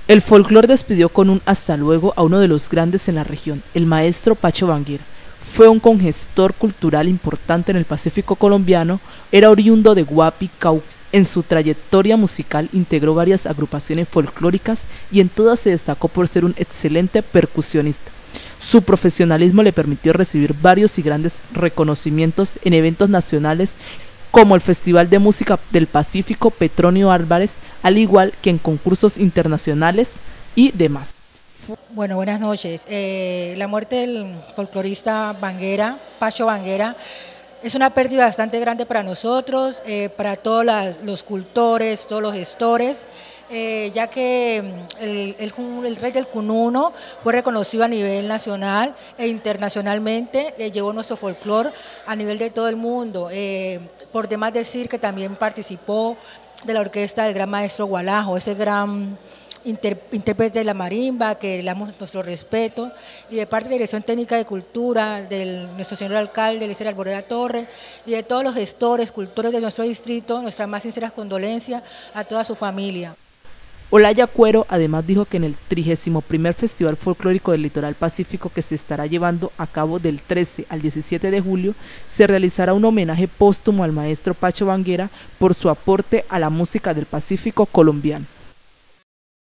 El folclore despidió con un hasta luego a uno de los grandes en la región, el maestro Pacho Banguera. Fue un congestor cultural importante en el Pacífico colombiano, era oriundo de Guapi, Cauca. En su trayectoria musical integró varias agrupaciones folclóricas y en todas se destacó por ser un excelente percusionista. Su profesionalismo le permitió recibir varios y grandes reconocimientos en eventos nacionales como el Festival de Música del Pacífico Petronio Álvarez, al igual que en concursos internacionales y demás. Bueno, buenas noches. La muerte del folclorista Banguera, Pacho Banguera, es una pérdida bastante grande para nosotros, para todos los cultores, todos los gestores, ya que el rey del Cununo fue reconocido a nivel nacional e internacionalmente, llevó nuestro folclore a nivel de todo el mundo. Por demás decir que también participó de la orquesta del gran maestro Gualajo, ese gran intérprete de la marimba, que le damos nuestro respeto, y de parte de la Dirección Técnica de Cultura, de nuestro señor alcalde, Eliezer Arboleda Torre, y de todos los gestores, cultores de nuestro distrito, nuestras más sinceras condolencias a toda su familia. Olaya Cuero además dijo que en el 31º Festival Folclórico del Litoral Pacífico, que se estará llevando a cabo del 13 al 17 de julio, se realizará un homenaje póstumo al maestro Pacho Banguera por su aporte a la música del Pacífico colombiano.